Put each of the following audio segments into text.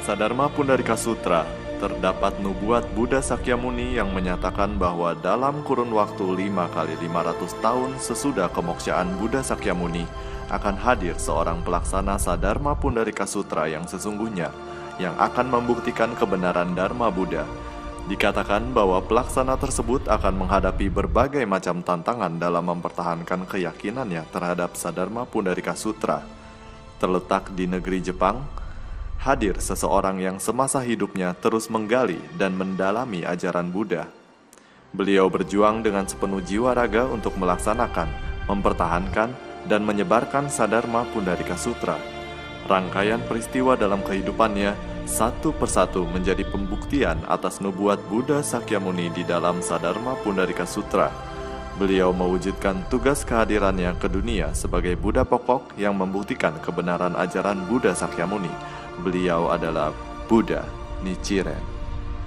Sadharma Pundarika Sutra, terdapat nubuat Buddha Sakyamuni yang menyatakan bahwa dalam kurun waktu 5 kali 500 tahun sesudah kemoksaan Buddha Sakyamuni akan hadir seorang pelaksana Sadharma Pundarika Sutra yang sesungguhnya, yang akan membuktikan kebenaran Dharma Buddha. Dikatakan bahwa pelaksana tersebut akan menghadapi berbagai macam tantangan dalam mempertahankan keyakinannya terhadap Sadharma Pundarika Sutra. Terletak di negeri Jepang, hadir seseorang yang semasa hidupnya terus menggali dan mendalami ajaran Buddha. Beliau berjuang dengan sepenuh jiwa raga untuk melaksanakan, mempertahankan, dan menyebarkan Sadharma Pundarika Sutra. Rangkaian peristiwa dalam kehidupannya satu persatu menjadi pembuktian atas nubuat Buddha Sakyamuni di dalam Sadharma Pundarika Sutra. Beliau mewujudkan tugas kehadirannya ke dunia sebagai Buddha pokok yang membuktikan kebenaran ajaran Buddha Sakyamuni. Beliau adalah Buddha Nichiren.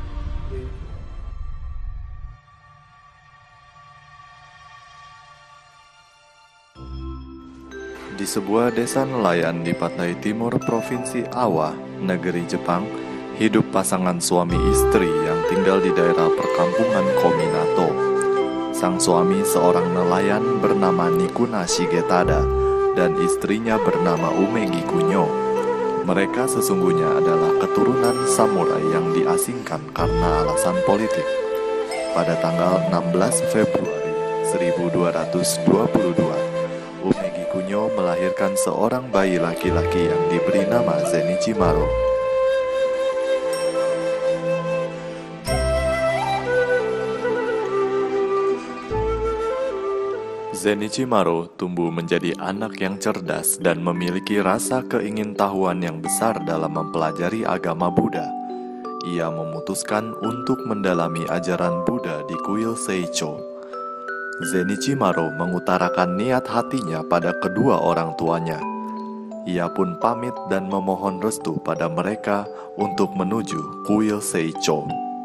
Di sebuah desa nelayan di pantai timur Provinsi Awa, negeri Jepang, hidup pasangan suami istri yang tinggal di daerah perkampungan Kominato. Sang suami seorang nelayan bernama Nikuna Shigetada dan istrinya bernama Umegi Kunyo. Mereka sesungguhnya adalah keturunan samurai yang diasingkan karena alasan politik. Pada tanggal 16 Februari 1222, Umegi Kunyo melahirkan seorang bayi laki-laki yang diberi nama Zenichi Maro. Zenichi Maro tumbuh menjadi anak yang cerdas dan memiliki rasa keingintahuan yang besar dalam mempelajari agama Buddha. Ia memutuskan untuk mendalami ajaran Buddha di kuil Seicho. Zenichi Maro mengutarakan niat hatinya pada kedua orang tuanya. Ia pun pamit dan memohon restu pada mereka untuk menuju kuil Seicho.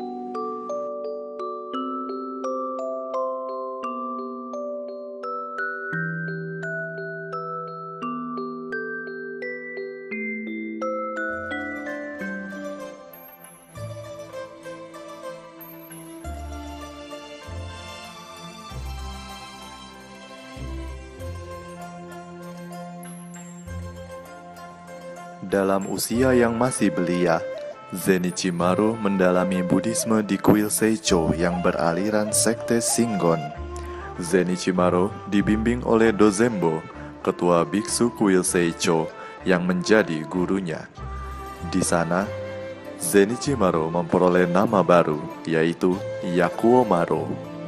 Dalam usia yang masih belia, Zenichi Maro mendalami Buddhisme di kuil Seicho yang beraliran sekte Shingon. Zenichi Maro dibimbing oleh Dozembo, ketua biksu kuil Seicho yang menjadi gurunya. Di sana, Zenichi Maro memperoleh nama baru, yaitu Yakuo Maro.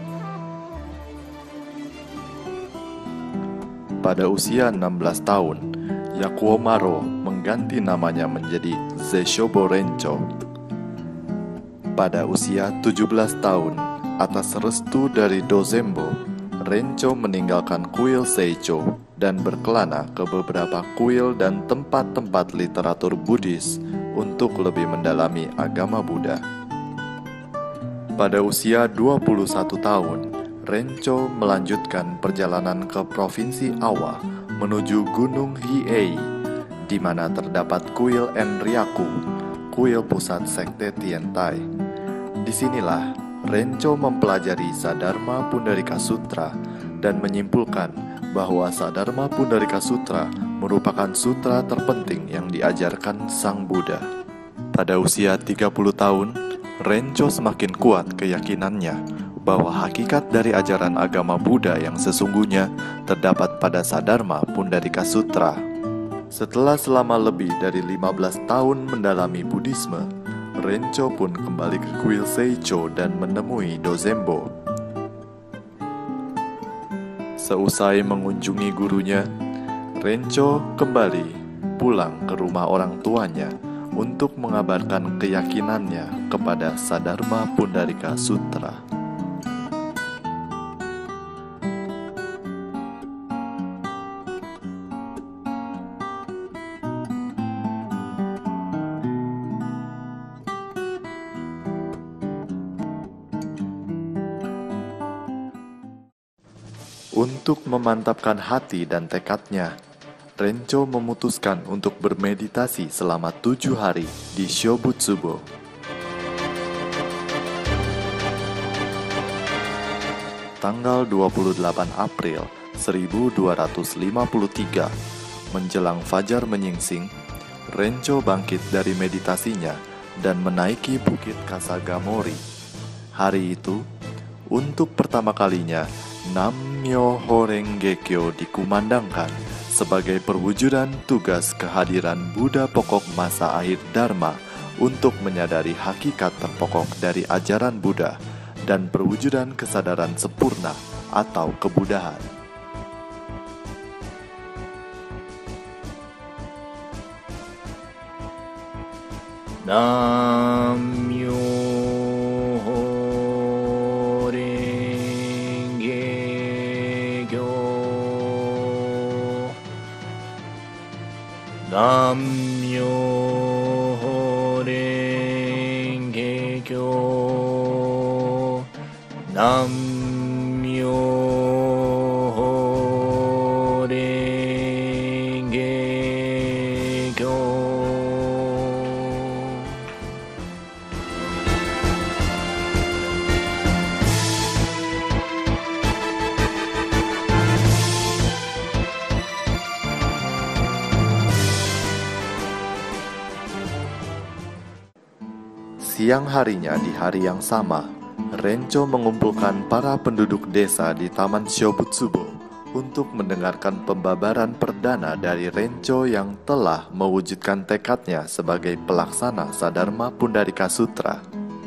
Pada usia 16 tahun, Yakuo Maro mengganti namanya menjadi Zeishobo Rencho. Pada usia 17 tahun, atas restu dari Dozembo, Rencho meninggalkan kuil Seicho dan berkelana ke beberapa kuil dan tempat-tempat literatur Buddhis untuk lebih mendalami agama Buddha. Pada usia 21 tahun, Rencho melanjutkan perjalanan ke Provinsi Awa menuju Gunung Hiei, di mana terdapat kuil Enryaku, kuil pusat sekte Tiantai. Disinilah Rencho mempelajari Sadharma Pundarika Sutra dan menyimpulkan bahwa Sadharma Pundarika Sutra merupakan sutra terpenting yang diajarkan Sang Buddha. Pada usia 30 tahun, Rencho semakin kuat keyakinannya bahwa hakikat dari ajaran agama Buddha yang sesungguhnya terdapat pada Sadharma Pundarika Sutra. Setelah selama lebih dari 15 tahun mendalami Buddhisme, Rencho pun kembali ke kuil Seicho dan menemui Dozembo. Seusai mengunjungi gurunya, Rencho kembali pulang ke rumah orang tuanya untuk mengabarkan keyakinannya kepada Sadharma Pundarika Sutra. Untuk memantapkan hati dan tekadnya, Rencho memutuskan untuk bermeditasi selama 7 hari di Shobutsubo. Tanggal 28 April 1253, menjelang fajar menyingsing, Rencho bangkit dari meditasinya dan menaiki Bukit Kasagamori. Hari itu, untuk pertama kalinya, Nammyoho Renge-kyo dikumandangkan sebagai perwujudan tugas kehadiran Buddha pokok masa akhir Dharma untuk menyadari hakikat terpokok dari ajaran Buddha dan perwujudan kesadaran sempurna atau kebudahan. Nammyoho Renge-kyo. Nammyoho Renge-kyo. Nammyoho Renge-kyo. Siang harinya di hari yang sama, Rencho mengumpulkan para penduduk desa di Taman Shobutsubo untuk mendengarkan pembabaran perdana dari Rencho yang telah mewujudkan tekadnya sebagai pelaksana Sadharma Pundarika Sutra.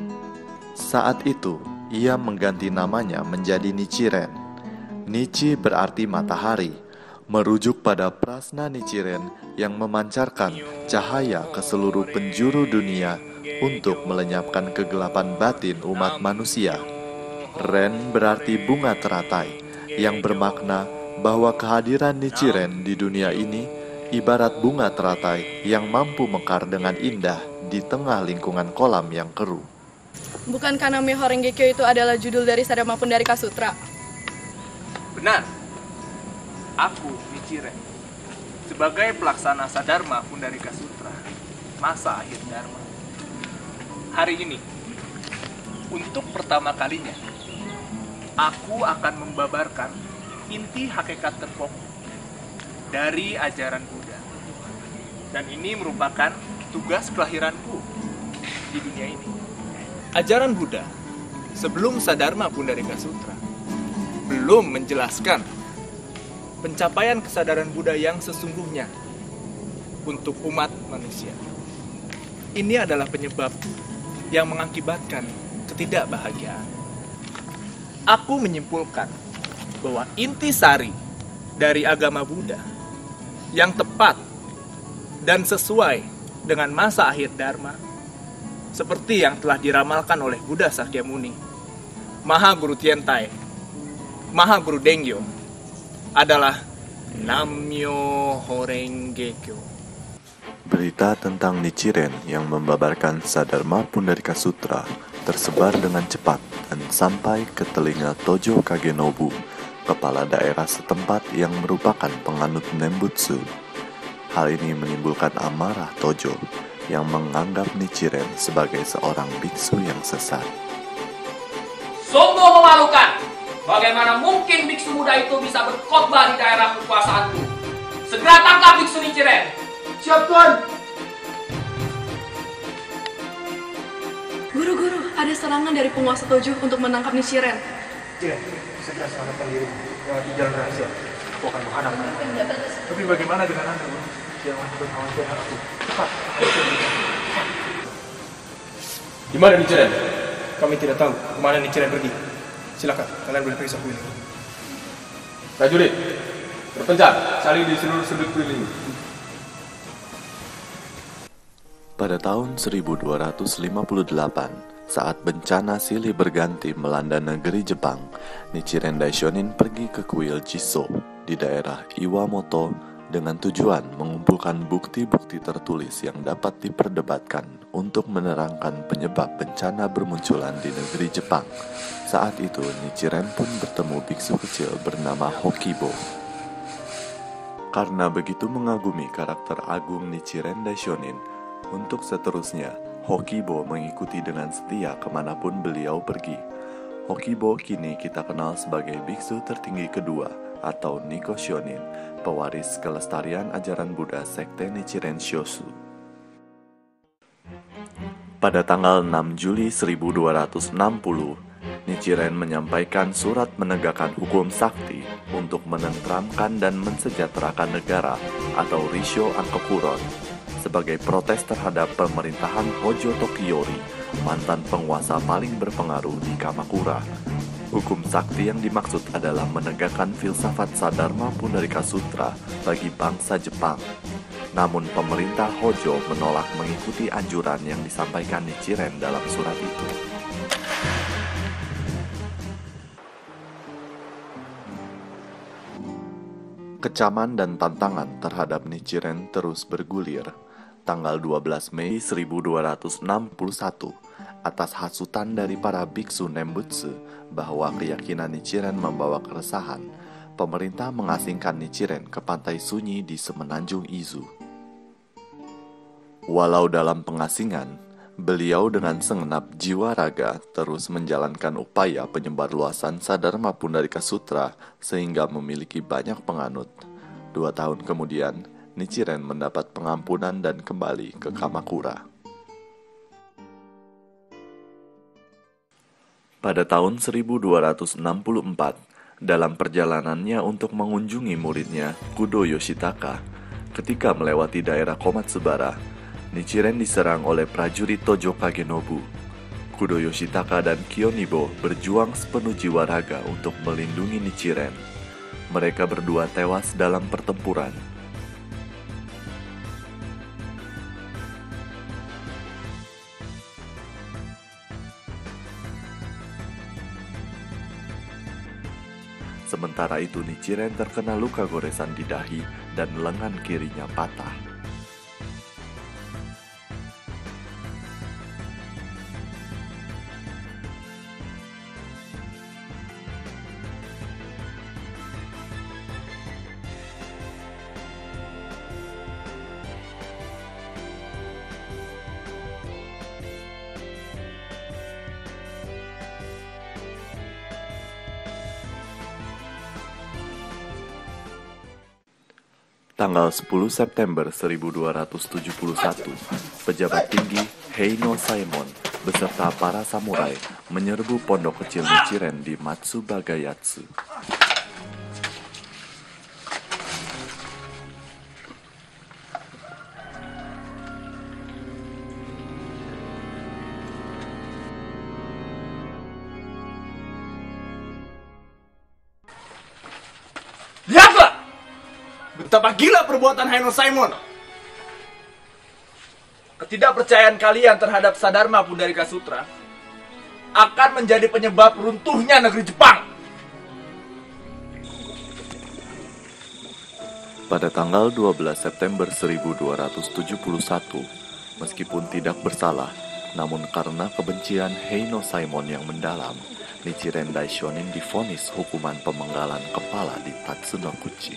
Saat itu, ia mengganti namanya menjadi Nichiren. Nichi berarti matahari, merujuk pada prasna Nichiren yang memancarkan cahaya ke seluruh penjuru dunia untuk melenyapkan kegelapan batin umat manusia. Ren berarti bunga teratai, yang bermakna bahwa kehadiran Nichiren di dunia ini ibarat bunga teratai yang mampu mekar dengan indah di tengah lingkungan kolam yang keruh. Bukankah Nammyoho Renge-kyo itu adalah judul dari Sadharma Pundarika Sutra? Benar. Aku, Nichiren, sebagai pelaksana Sadharma Pundarika Sutra, masa akhir Dharma. Hari ini, untuk pertama kalinya, aku akan membabarkan inti hakikat terpokok dari ajaran Buddha. Dan ini merupakan tugas kelahiranku di dunia ini. Ajaran Buddha sebelum Sadharma Pundarika Sutra belum menjelaskan pencapaian kesadaran Buddha yang sesungguhnya untuk umat manusia. Ini adalah penyebab yang mengakibatkan ketidakbahagiaan. Aku menyimpulkan bahwa intisari dari agama Buddha yang tepat dan sesuai dengan masa akhir Dharma, seperti yang telah diramalkan oleh Buddha Sakyamuni, Mahaguru Tiantai, Mahaguru Dengyo, adalah Nammyoho Renge-kyo. Berita tentang Nichiren yang membabarkan Sadharma Pundarika Sutra tersebar dengan cepat dan sampai ke telinga Tojo Kagenobu, kepala daerah setempat yang merupakan penganut Nembutsu. Hal ini menimbulkan amarah Tojo yang menganggap Nichiren sebagai seorang biksu yang sesat. Sungguh memalukan! Bagaimana mungkin biksu muda itu bisa berkhotbah di daerah kekuasaanku? Segera tangkap biksu Nichiren! Siap, Tuan! Guru-guru, ada serangan dari penguasa Tojo untuk menangkap Nichiren. Nichiren, segera selamatkan diri di jalan rahasia. Aku akan menghadap. Tapi bagaimana dengan Anda, Bun? Jangan berkhawatir aku. Cepat. Di mana Nichiren? Kami tidak tahu kemana Nichiren pergi. Silakan, kalian boleh periksa kuil. Prajurit, berpencar, cari di seluruh sudut kuil ini. Pada tahun 1258, saat bencana silih berganti melanda negeri Jepang, Nichiren Daishonin pergi ke kuil Jiso di daerah Iwamoto dengan tujuan mengumpulkan bukti-bukti tertulis yang dapat diperdebatkan untuk menerangkan penyebab bencana bermunculan di negeri Jepang. Saat itu, Nichiren pun bertemu biksu kecil bernama Hokibo. Karena begitu mengagumi karakter agung Nichiren Daishonin, untuk seterusnya, Hokibo mengikuti dengan setia kemanapun beliau pergi. Hokibo kini kita kenal sebagai biksu tertinggi kedua atau Nikoshonin, pewaris kelestarian ajaran Buddha Sekte Nichiren Shoshu. Pada tanggal 6 Juli 1260, Nichiren menyampaikan surat menegakkan hukum sakti untuk menenteramkan dan mensejahterakan negara atau Rissho Ankokuron sebagai protes terhadap pemerintahan Hojo Tokiyori, mantan penguasa paling berpengaruh di Kamakura. Hukum sakti yang dimaksud adalah menegakkan filsafat Sadharma Pundarika Sutra bagi bangsa Jepang. Namun pemerintah Hojo menolak mengikuti anjuran yang disampaikan Nichiren dalam surat itu. Kecaman dan tantangan terhadap Nichiren terus bergulir. Tanggal 12 Mei 1261, atas hasutan dari para biksu Nembutsu bahwa keyakinan Nichiren membawa keresahan, pemerintah mengasingkan Nichiren ke pantai sunyi di Semenanjung Izu. Walau dalam pengasingan, beliau dengan segenap jiwa raga terus menjalankan upaya penyebarluasan Sadharma Pundarika Sutra sehingga memiliki banyak penganut. 2 tahun kemudian, Nichiren mendapat pengampunan dan kembali ke Kamakura. Pada tahun 1264, dalam perjalanannya untuk mengunjungi muridnya Kudo Yoshitaka, ketika melewati daerah Komatsubara, Nichiren diserang oleh prajurit Tojo Kagenobu. Kudo Yoshitaka dan Kyonibo berjuang sepenuh jiwa raga untuk melindungi Nichiren. Mereka berdua tewas dalam pertempuran. Sementara itu Nichiren terkena luka goresan di dahi dan lengan kirinya patah. Tanggal 10 September 1271, pejabat tinggi Heino Saemon beserta para samurai menyerbu pondok kecil Nichiren di Matsubagayatsu. Lihatlah! Betapa gila perbuatan Heino Saemon! Ketidakpercayaan kalian terhadap Sadharma Pundarika Sutra akan menjadi penyebab runtuhnya negeri Jepang. Pada tanggal 12 September 1271, meskipun tidak bersalah, namun karena kebencian Heino Saemon yang mendalam, Nichiren Daishonin divonis hukuman pemenggalan kepala di Tatsunokuchi.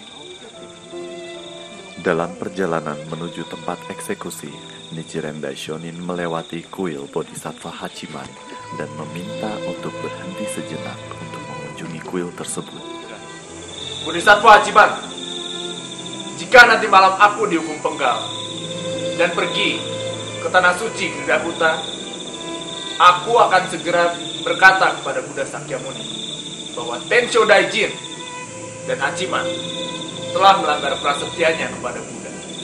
Dalam perjalanan menuju tempat eksekusi, Nichiren Daishonin melewati kuil Bodhisattva Hachiman dan meminta untuk berhenti sejenak untuk mengunjungi kuil tersebut. Bodhisattva Hachiman, jika nanti malam aku dihukum penggal dan pergi ke tanah suci Gridhahuta, aku akan segera berkata kepada Buddha Sakyamuni bahwa Tensho Daijin dan Hachiman telah melanggar prasetyanya kepada Buddha.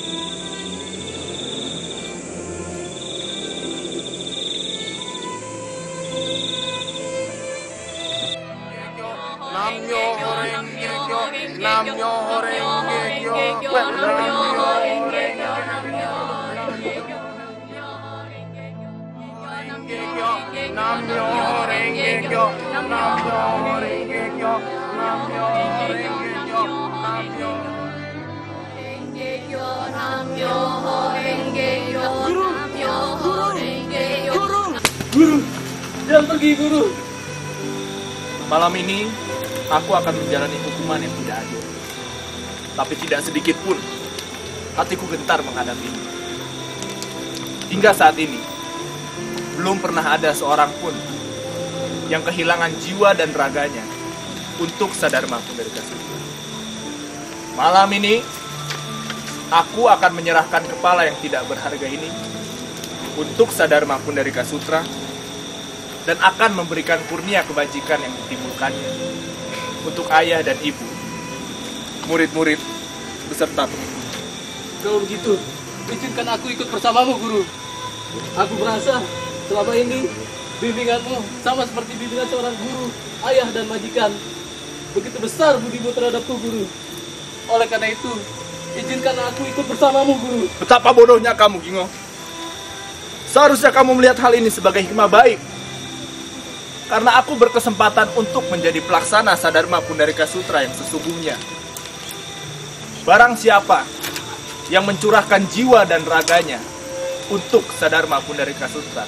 Guru, jangan pergi, Guru. Malam ini aku akan menjalani hukuman yang tidak adil. Tapi tidak sedikit pun hatiku gentar menghadapinya. Hingga saat ini, belum pernah ada seorang pun yang kehilangan jiwa dan raganya untuk Sadharma Pundarika Sutra. Malam ini, aku akan menyerahkan kepala yang tidak berharga ini untuk Sadharma Pundarika Sutra dan akan memberikan kurnia kebajikan yang ditimbulkannya untuk ayah dan ibu, murid-murid, beserta pengikut. Kalau begitu, izinkan aku ikut bersamamu, Guru. Aku merasa selama ini bimbinganmu sama seperti bimbingan seorang guru, ayah dan majikan. Begitu besar budimu terhadapku, Guru. Oleh karena itu, izinkan aku ikut bersamamu, Guru. Betapa bodohnya kamu, Gingo. Seharusnya kamu melihat hal ini sebagai hikmah baik. Karena aku berkesempatan untuk menjadi pelaksana Sadharma Pundarika Sutra yang sesungguhnya. Barang siapa yang mencurahkan jiwa dan raganya untuk Sadharma Pundarika Sutra,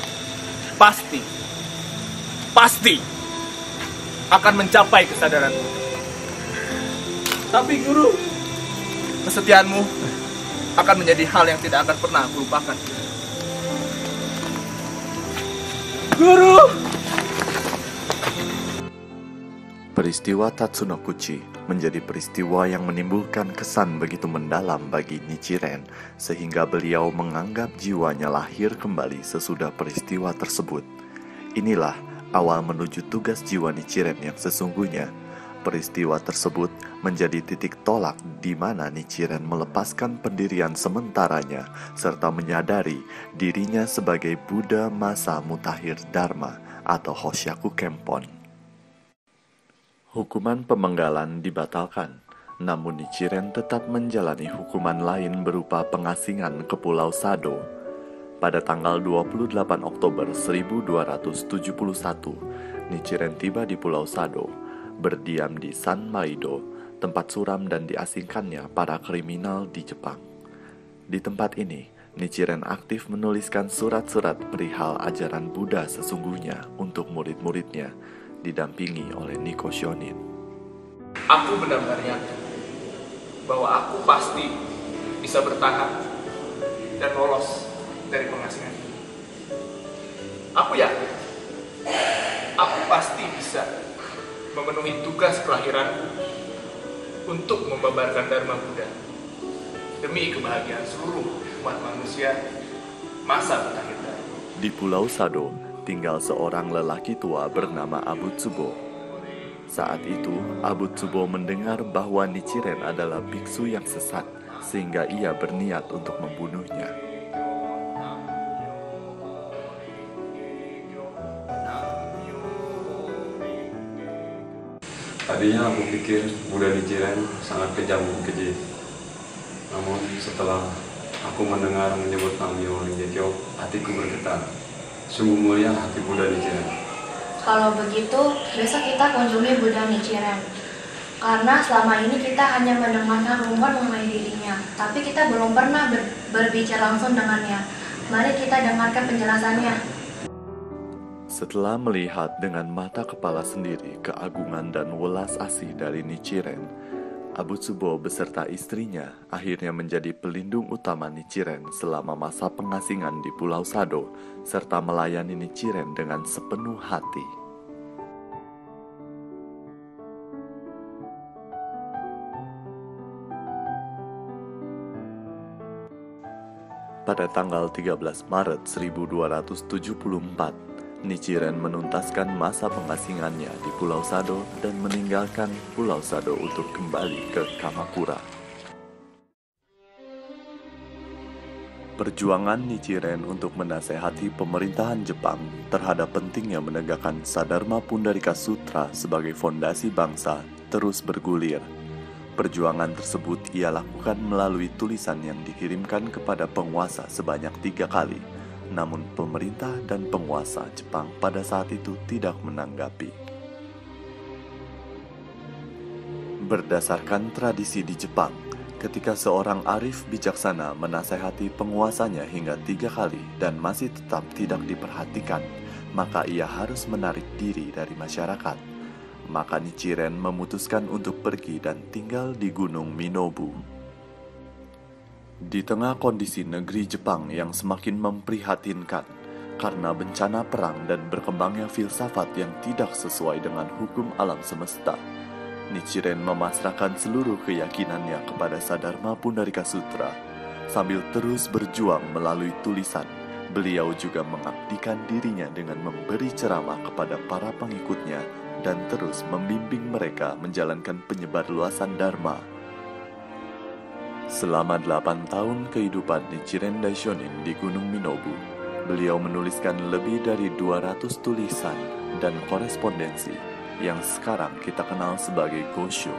pasti akan mencapai kesadaran. Tapi, Guru, kesetiaanmu akan menjadi hal yang tidak akan pernah aku lupakan. Guru! Peristiwa Tatsunokuchi menjadi peristiwa yang menimbulkan kesan begitu mendalam bagi Nichiren, sehingga beliau menganggap jiwanya lahir kembali sesudah peristiwa tersebut. Inilah awal menuju tugas jiwa Nichiren yang sesungguhnya. Peristiwa tersebut menjadi titik tolak di mana Nichiren melepaskan pendirian sementaranya serta menyadari dirinya sebagai Buddha masa mutakhir Dharma atau Hoshaku Kempon. Hukuman pemenggalan dibatalkan, namun Nichiren tetap menjalani hukuman lain berupa pengasingan ke Pulau Sado. Pada tanggal 28 Oktober 1271, Nichiren tiba di Pulau Sado, berdiam di San Maido, tempat suram dan diasingkannya para kriminal di Jepang. Di tempat ini, Nichiren aktif menuliskan surat-surat perihal ajaran Buddha sesungguhnya untuk murid-muridnya, didampingi oleh Niko Shonin. Aku benar-benar yakin bahwa aku pasti bisa bertahan dan lolos dari pengasingan ini. Aku yakin aku pasti bisa memenuhi tugas kelahiranku untuk membabarkan Dharma Buddha demi kebahagiaan seluruh umat manusia masa mutakhir. Di Pulau Sado tinggal seorang lelaki tua bernama Abutsubo. Saat itu, Abutsubo mendengar bahwa Nichiren adalah biksu yang sesat, sehingga ia berniat untuk membunuhnya. Tadinya aku pikir Buddha Nichiren sangat kejam dan keji. Namun setelah aku mendengar menyebut nama Myoho-renge-kyo, hatiku bergetar. Sungguh mulia hati Buddha Nichiren. Kalau begitu, besok kita kunjungi Buddha Nichiren. Karena selama ini kita hanya mendengarkan rumor mengenai dirinya, tapi kita belum pernah berbicara langsung dengannya. Mari kita dengarkan penjelasannya. Setelah melihat dengan mata kepala sendiri keagungan dan welas asih dari Nichiren, Abutsubo beserta istrinya akhirnya menjadi pelindung utama Nichiren selama masa pengasingan di Pulau Sado, serta melayani Nichiren dengan sepenuh hati. Pada tanggal 13 Maret 1274, Nichiren menuntaskan masa pengasingannya di Pulau Sado dan meninggalkan Pulau Sado untuk kembali ke Kamakura. Perjuangan Nichiren untuk menasehati pemerintahan Jepang terhadap pentingnya menegakkan Sadharma Pundarika Sutra sebagai fondasi bangsa terus bergulir. Perjuangan tersebut ia lakukan melalui tulisan yang dikirimkan kepada penguasa sebanyak 3 kali. Namun pemerintah dan penguasa Jepang pada saat itu tidak menanggapi. Berdasarkan tradisi di Jepang, ketika seorang arif bijaksana menasehati penguasanya hingga 3 kali dan masih tetap tidak diperhatikan, maka ia harus menarik diri dari masyarakat. maka Nichiren memutuskan untuk pergi dan tinggal di Gunung Minobu. Di tengah kondisi negeri Jepang yang semakin memprihatinkan karena bencana perang dan berkembangnya filsafat yang tidak sesuai dengan hukum alam semesta, Nichiren memasrahkan seluruh keyakinannya kepada Sadharma Pundarika Sutra. Sambil terus berjuang melalui tulisan, beliau juga mengabdikan dirinya dengan memberi ceramah kepada para pengikutnya dan terus membimbing mereka menjalankan penyebarluasan Dharma. Selama 8 tahun kehidupan Nichiren Daishonin di Gunung Minobu, beliau menuliskan lebih dari 200 tulisan dan korespondensi yang sekarang kita kenal sebagai Gosho.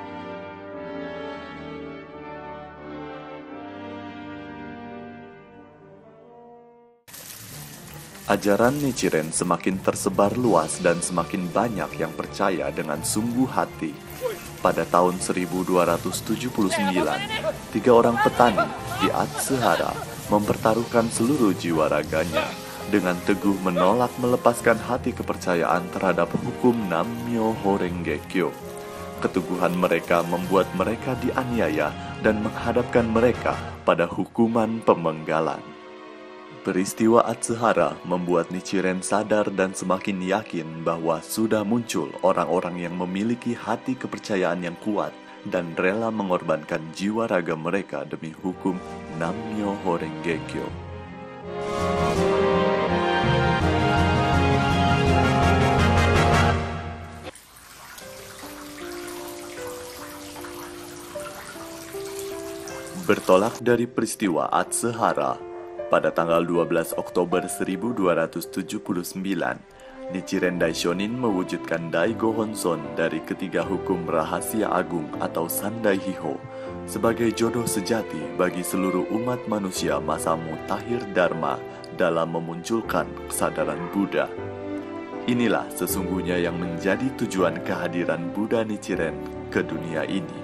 Ajaran Nichiren semakin tersebar luas dan semakin banyak yang percaya dengan sungguh hati. Pada tahun 1279, 3 orang petani di Atsuhara mempertaruhkan seluruh jiwa raganya dengan teguh menolak melepaskan hati kepercayaan terhadap hukum Nammyoho Renge-kyo. Keteguhan mereka membuat mereka dianiaya dan menghadapkan mereka pada hukuman pemenggalan. Peristiwa Atsuhara membuat Nichiren sadar dan semakin yakin bahwa sudah muncul orang-orang yang memiliki hati kepercayaan yang kuat dan rela mengorbankan jiwa raga mereka demi hukum Nammyoho Renge-kyo. Bertolak dari peristiwa Atsuhara, pada tanggal 12 Oktober 1279, Nichiren Daishonin mewujudkan Daigo Honson dari ketiga hukum rahasia agung atau Sandai Hiho sebagai jodoh sejati bagi seluruh umat manusia masa mutakhir Dharma dalam memunculkan kesadaran Buddha. Inilah sesungguhnya yang menjadi tujuan kehadiran Buddha Nichiren ke dunia ini.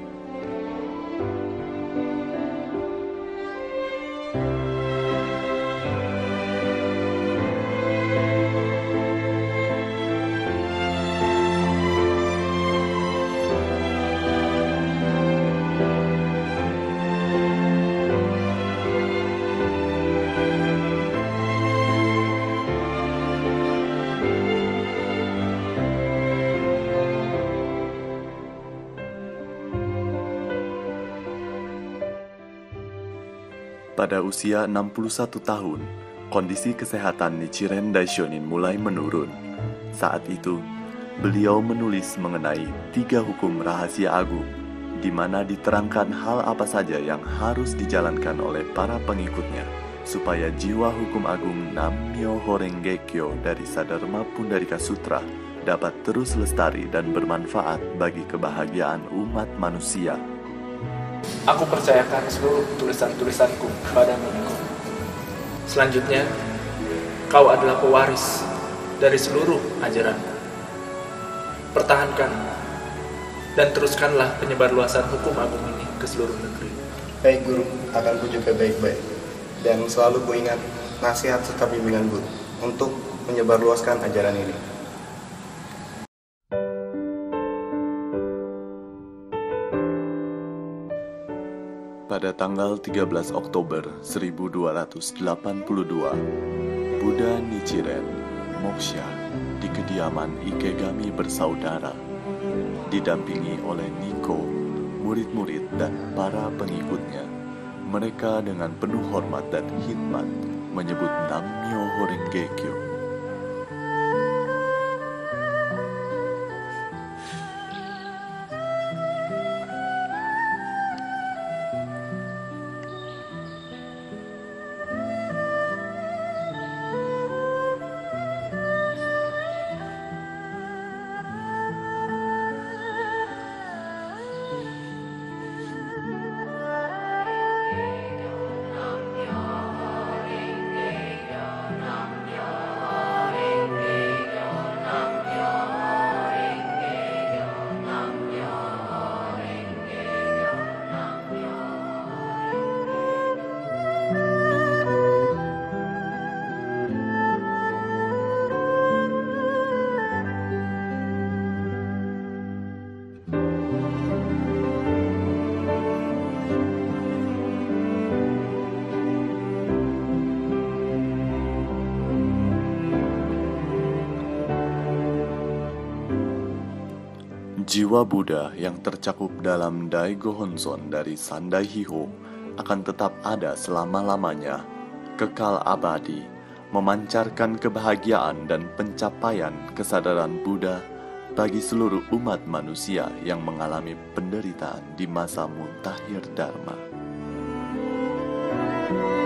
Pada usia 61 tahun, kondisi kesehatan Nichiren Daishonin mulai menurun. Saat itu, beliau menulis mengenai 3 hukum rahasia agung, di mana diterangkan hal apa saja yang harus dijalankan oleh para pengikutnya, supaya jiwa hukum agung Nammyoho Renge-kyo dari Sadharma Pundarika Sutra dapat terus lestari dan bermanfaat bagi kebahagiaan umat manusia. Aku percayakan seluruh tulisan-tulisanku padamu, Niko. Selanjutnya, kau adalah pewaris dari seluruh ajaranku. Pertahankan dan teruskanlah penyebarluasan hukum agung ini ke seluruh negeri. Baik guru, akan ku juga baik-baik. Dan selalu ku ingat nasihat serta bimbingan guru untuk menyebarluaskan ajaran ini. Pada tanggal 13 Oktober 1282, Buddha Nichiren moksha di kediaman Ikegami bersaudara, didampingi oleh Niko, murid-murid dan para pengikutnya. Mereka dengan penuh hormat dan hikmat menyebut Nammyoho Renge-kyo. Jiwa Buddha yang tercakup dalam Dai Gohonson dari Sandai Hiho akan tetap ada selama-lamanya, kekal abadi, memancarkan kebahagiaan dan pencapaian kesadaran Buddha bagi seluruh umat manusia yang mengalami penderitaan di masa muntakhir Dharma.